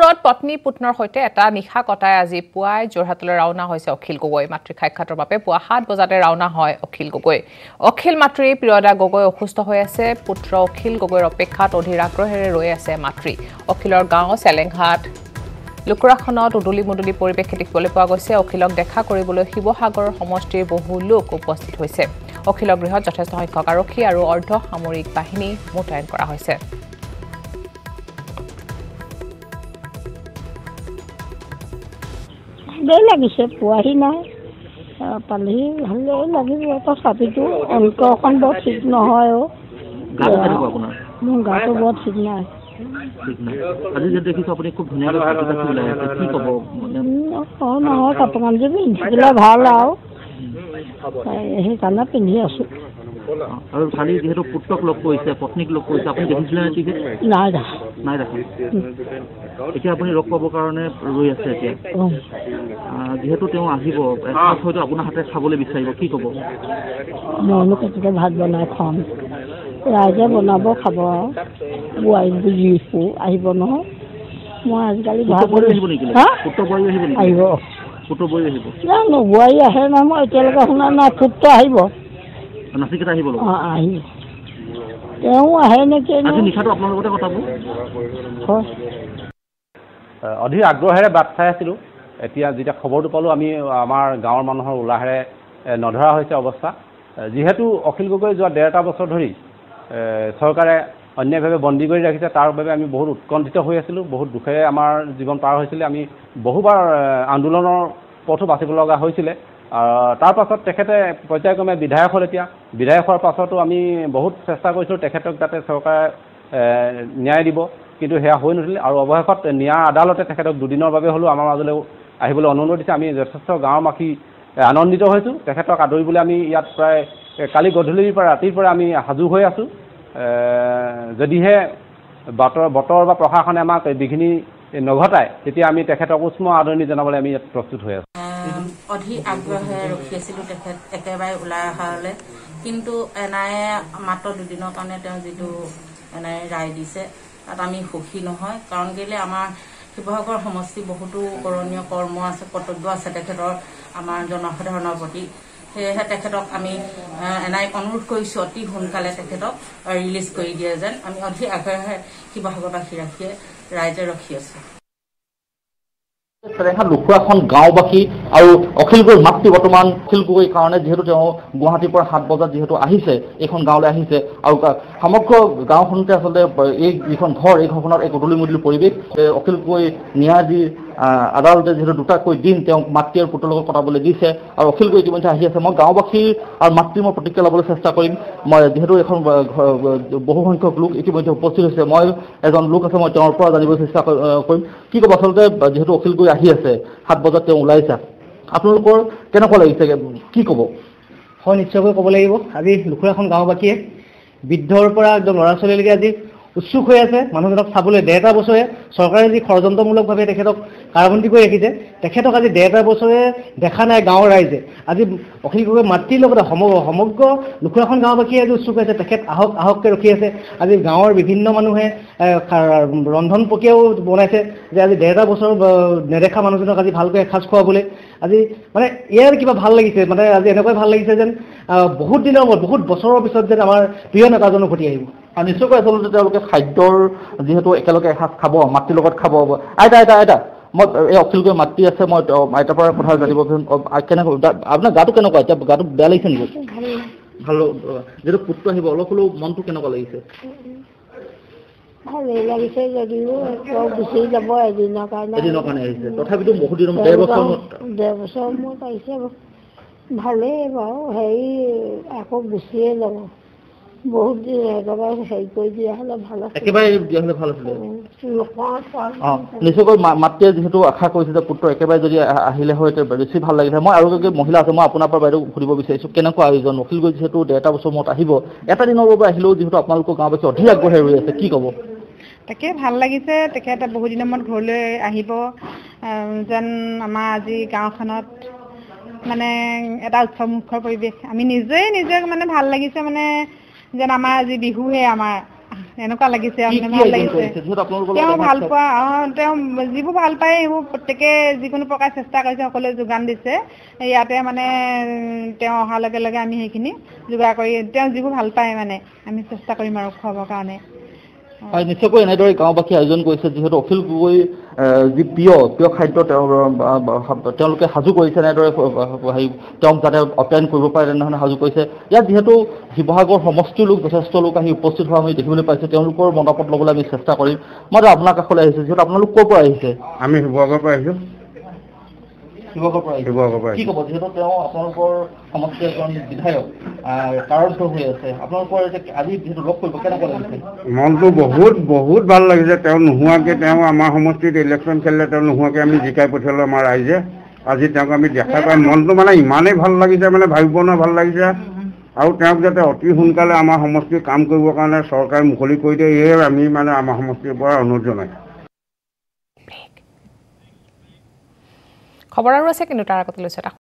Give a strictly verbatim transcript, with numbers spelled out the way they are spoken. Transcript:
কামপুৰত পত্নী পুত্ৰৰ সৈতে এটা নিশা কটাই আজি পুৱাই যোৰহাটলৈ ৰাওনা হৈছে অখিল গগৈ। মাতৃক সাক্ষাতৰ বাবে পুৱা সাত বজাতে ৰাওনা হয় অখিল গগৈ। অখিল মাতৃ প্ৰিয়দা গগৈ অসুস্থ হৈ আছে। পুত্ৰ অখিল গগৈৰ অপেক্ষাত অধীৰ আগ্ৰহেৰে ৰৈ আছে মাতৃ। অখিলৰ গাঁও চেলেংঘাট লুকুৰাখনত উদুলি মুদুলি পৰিৱেশ দেখিবলৈ পোৱা গৈছে। অখিলক দেখা কৰিবলৈ শিৱসাগৰ সমষ্টিৰ বহু লোক উপস্থিত হৈছে। অখিলৰ গৃহত যথেষ্ট সংখ্যক আৰক্ষী আৰু অৰ্ধ সামৰিক বাহিনী মোতায়েন কৰা হৈছে। ভালেই লাগিছে, পোৱাহি নাই পালেহি ভালেই লাগিব। তথাপিতো অন্তৰখন বৰ ঠিক নহয়। মোৰ গাটো বৰ ঠিক নাই। নহয় কাপোৰ কানি পিন্ধি থাকিলে ভাল আৰু সেইকাৰণে পিন্ধি আছো। আৰু খালি যিহেতু পুত্ৰক লগ কৰিছে, পত্নীক লগ কৰিছে, আপুনি দেখিছিলে নে টিভিত? নাই দেখা নাই দেখা এতিয়া আপুনি লগ পাবৰ কাৰণে ৰৈ আছে। এতিয়া যিহেতু তেওঁ আহিব, হয়তো আপোনাৰ হাতে খাবলৈ বিচাৰিব, কি ক'ব? মইনো কেতিয়াকে ভাত বনাই খুৱাম, ৰাইজে বনাব খাব আৰু বোৱাৰী বুজিছো আহিব নহয়। মই আজিকালি ভাত আহিব নেকি? পুত্ৰ বোৱাৰী আহিব নেকি? আহিব পুত্ৰ বোৱাৰী আহিব জানো, বোৱাৰী আহে নাই মই এতিয়ালৈকে শুনা নাই। পুত্ৰ আহিব, নাচিকেইটা আহিব অঁ আহিব। তেওঁ আহে নেকি? আজি নিশাটো আপোনাৰ লগতে কটাব। অধীৰ আগ্ৰহেৰে বাট চাই আছিলোঁ। এতিয়া যেতিয়া খবৰটো পালোঁ, আমি আমাৰ গাঁৱৰ মানুহৰ উলাহেৰে নধৰা হৈছে অৱস্থা। যিহেতু অখিল গগৈ যোৱা ডেৰটা বছৰ ধৰি চৰকাৰে অন্যায়ভাৱে বন্দী কৰি ৰাখিছে, তাৰ বাবে আমি বহুত উৎকণ্ঠিত হৈ আছিলোঁ। বহুত দুখেৰে আমাৰ জীৱন পাৰ হৈছিলে। আমি বহুবাৰ আন্দোলনৰ পথো বাচিব লগা হৈছিলে। তাৰ পাছত তেখেতে পৰ্যায়ক্ৰমে বিধায়ক হ'ল। এতিয়া বিধায়ক হোৱাৰ পাছতো আমি বহুত চেষ্টা কৰিছিলোঁ তেখেতক যাতে চৰকাৰে ন্যায় দিব, কিন্তু সেয়া হৈ নুঠিলে। আৰু অৱশেষত ন্যায় আদালতে তেখেতক দুদিনৰ বাবে হ'লেও আমাৰ মাজলৈ আহিবলৈ অনুৰোধ দিছে। আমি যথেষ্ট গাঁৱৰবাসী আনন্দিত হৈছোঁ। তেখেতক আদৰিবলৈ আমি ইয়াত প্ৰায় কালি গধূলিৰ পৰা ৰাতিৰ পৰা আমি সাজু হৈ আছোঁ। যদিহে বতৰ বতৰ বা প্ৰশাসনে আমাক বিঘিনি নঘটায়, তেতিয়া আমি তেখেতক উষ্ম আদৰণি জনাবলৈ আমি ইয়াত প্ৰস্তুত হৈ আছোঁ। অধীৰ আগ্ৰহেৰে ৰখি আছিলোঁ তেখেত একেবাৰে ওলাই অহালৈ, কিন্তু এনায়ে মাত্ৰ দুদিনৰ কাৰণে তেওঁ যিটো এনায়ে ৰায় দিছে তাত আমি সুখী নহয়। কাৰণ কেলৈ আমাৰ শিৱসাগৰ সমষ্টি বহুতো কৰণীয় কৰ্ম আছে, কৰ্তব্য আছে তেখেতৰ আমাৰ জনসাধাৰণৰ প্ৰতি। সেয়েহে তেখেতক আমি এনাইক অনুৰোধ কৰিছোঁ অতি সোনকালে তেখেতক ৰিলিজ কৰি দিয়ে যেন। আমি অধীৰ আগ্ৰহেৰে শিৱসাগৰবাসী ৰাখিয়ে ৰাইজে ৰখি আছোঁ। লুকুৰাখন গাঁওবাসী আৰু অখিল গগৈৰ মাতৃ বৰ্তমান অখিল গগৈৰ কাৰণে যিহেতু তেওঁ গুৱাহাটীৰ পৰা সাত বজাত যিহেতু আহিছে, এইখন গাঁৱলৈ আহিছে, আৰু সমগ্ৰ গাঁওখনতে আচলতে এই যিখন ঘৰ, এই ঘৰখনত এক উদুলি মুদুলি পৰিৱেশ। অখিল গগৈ ন্যায়াধী আদালতে যিহেতু দুটাকৈ দিন তেওঁক মাতৃ আৰু পুত্ৰৰ লগত কটাবলৈ দিছে, আৰু অখিল গগৈ ইতিমধ্যে আহি আছে। মই গাঁওবাসীৰ আৰু মাতৃৰ মই প্ৰতিক্ৰিয়া ল'বলৈ চেষ্টা কৰিম। মই যিহেতু এখন বহু সংখ্যক লোক ইতিমধ্যে উপস্থিত হৈছে, মই এজন লোক আছে, মই তেওঁৰ পৰা জানিবলৈ চেষ্টা কৰিম। কি ক'ব আচলতে, যিহেতু অখিল গগৈ আহি আছে, সাত বজাত তেওঁ ওলাইছে, আপোনালোকৰ কেনেকুৱা লাগিছে, কি ক'ব? হয়, নিশ্চয়কৈ ক'ব লাগিব। আজি লুকুৰাখন গাঁওবাসীয়ে বৃদ্ধৰ পৰা একদম ল'ৰা ছোৱালীলৈকে আজি উৎসুক হৈ আছে মানুহজনক চাবলৈ। ডেৰটা বছৰে চৰকাৰে যি ষড়যন্ত্ৰমূলকভাৱে তেখেতক কাৰাবন্দী কৰি ৰাখিছে, তেখেতক আজি ডেৰটা বছৰে দেখা নাই গাঁৱৰ ৰাইজে। আজি অখিল গগৈৰ মাতৃৰ লগতে সমগ্ৰ সমগ্ৰ লুকুৰাখন গাঁওবাসীয়ে আজি উৎসুক হৈ আছে, তেখেত আহক আহককৈ ৰখি আছে। আজি গাঁৱৰ বিভিন্ন মানুহে ৰন্ধন প্ৰক্ৰিয়াও বনাইছে যে আজি ডেৰটা বছৰ নেদেখা মানুহজনক আজি ভালকৈ এসাঁজ খুৱাবলৈ। আজি মানে ইয়াৰ কিবা ভাল লাগিছে, মানে আজি এনেকুৱাই ভাল লাগিছে যেন বহুত দিনৰ মূৰত, বহুত বছৰৰ পিছত যেন আমাৰ প্ৰিয় নেতাজন উভতি আহিব। আৰু নিশ্চয়কৈ আচলতে তেওঁলোকে খাদ্যৰ যিহেতু একেলগে এসাঁজ খাব, মাতৃৰ লগত খাব। আইতা আইতা আইতা মই এই অখিল গগৈৰ মাতৃ আছে, মই আইতাৰ পৰা কথা জানিব কেনেকৈ, আপোনাৰ গাটো কেনেকুৱা এতিয়া? গাটো বেয়া লাগিছে নেকি? ভাল। যিহেতু পুত্ৰ আহিব, অলপ হ'লেও মনটো কেনেকুৱা লাগিছে? ভালেই লাগিছে, যদিও গুচি যাব এদিনৰ কাৰণে। এদিনৰ কাৰণে আহিছে, তথাপিতো বহুত দিনৰ ডেৰ বছৰ ডেৰ বছৰ মূৰত আহিছে। ভালেই বাৰু, হেৰি আকৌ গুচিয়ে যাব। বহুত দিন একেবাৰে হেৰি কৰি দিয়া হ'লে ভাল আছিল, একেবাৰে দিয়া হ'লে ভাল আছিলে। অঁ, নিশ্চয়কৈ মাতৃয়ে যিহেতু আশা কৰিছে যে পুত্ৰ একেবাৰে যদি আহিলে হয় বেছি ভাল লাগিলে। মই আৰু এগৰাকী মহিলা আছে, মই আপোনাৰ পৰা বাইদেউ সুধিব বিচাৰিছোঁ, কেনেকুৱা আয়োজন? অখিল গগৈ যিহেতু ডেৰটা বছৰ মূৰত আহিব, এটা দিনৰ বাবে আহিলেও যিহেতু আপোনালোকৰ গাঁওবাসী অধীৰ আগ্ৰহেৰে ৰৈ আছে, কি ক'ব? তাকে ভাল লাগিছে, তেখেত বহু দিনৰ মূৰত ঘৰলৈ আহিব যেন। আমাৰ আজি গাঁওখনত মানে এটা উৎসৱ মুখৰ পৰিৱেশ, আমি নিজেই নিজে মানে ভাল লাগিছে, মানে যেন আমাৰ আজি বিহুহে আমাৰ এনেকুৱা লাগিছে কি- আপোনাৰ কি ভাল আয়োজন লাগিছে কৰিছে? যিহেতু আপোনালোকৰ লগত তেওঁ এমাহ ভাল আছে। পোৱা অ, তেওঁ যিবোৰ ভাল পায় সেইবোৰ প্ৰত্যেকে যিকোনো প্ৰকাৰ চেষ্টা কৰিছে সকলোৱে যোগান দিছে ইয়াতে মানে উম, তেওঁ অহাৰ লগে লগে আমি সেইখিনি যোগাৰ কৰি তেওঁ যিবোৰ ভাল পায় মানে আমি চেষ্টা কৰিম আৰু খুৱাবৰ কাৰণে হয় নিশ্চয়কৈ এনেদৰে গাঁওবাসী আয়োজন কৰিছে যিহেতু অখিল গগৈ যি প্ৰিয় প্ৰিয় খাদ্য তেওঁ তেওঁলোকে সাজু কৰিছে এনেদৰে হেৰি তেওঁক যাতে আপ্যায়ন কৰিব পাৰে তেনেধৰণে সাজু কৰিছে ইয়াত যিহেতু শিৱসাগৰ সমষ্টিৰ লোক যথেষ্ট লোক আহি উপস্থিত হোৱা আমি দেখিবলৈ পাইছোঁ তেওঁলোকৰ মতামত ল'বলৈ আমি চেষ্টা কৰিম মই আপোনাৰ কাষলৈ আহিছোঁ যিহেতু আপোনালোক ক'ৰ পৰা আহিছে আমি শিৱসাগৰৰ পৰা আহিছোঁ শিৱসাগৰৰ পৰা আহিছে শিৱসাগৰৰ পৰা কি ক'ব যিহেতু তেওঁ আপোনালোকৰ সমষ্টিৰ এজন বিধায়ক কাৰস্থ হৈ আছে আপোনালোকৰ আজি যিহেতু লগ কৰিব কেনেকুৱা লাগিছে মনটো বহুত বহুত ভাল লাগিছে তেওঁ নোহোৱাকৈ তেওঁ আমাৰ সমষ্টিত ইলেকশ্যন খেলিলে তেওঁ নোহোৱাকৈ আমি জিকাই পঠিয়ালোঁ আমাৰ ৰাইজে আজি তেওঁক আমি দেখা পাই মনটো মানে ইমানেই ভাল লাগিছে মানে ভাবিব নোৱাৰা ভাল লাগিছে আৰু তেওঁক যাতে অতি সোনকালে আমাৰ সমষ্টিৰ কাম কৰিবৰ কাৰণে চৰকাৰে মুকলি কৰি দিয়ে এয়ে আমি মানে আমাৰ সমষ্টিৰ পৰা অনুৰোধ জনাইছোঁ খবৰ আৰু আছে কিন্তু তাৰ আগতে লৈছে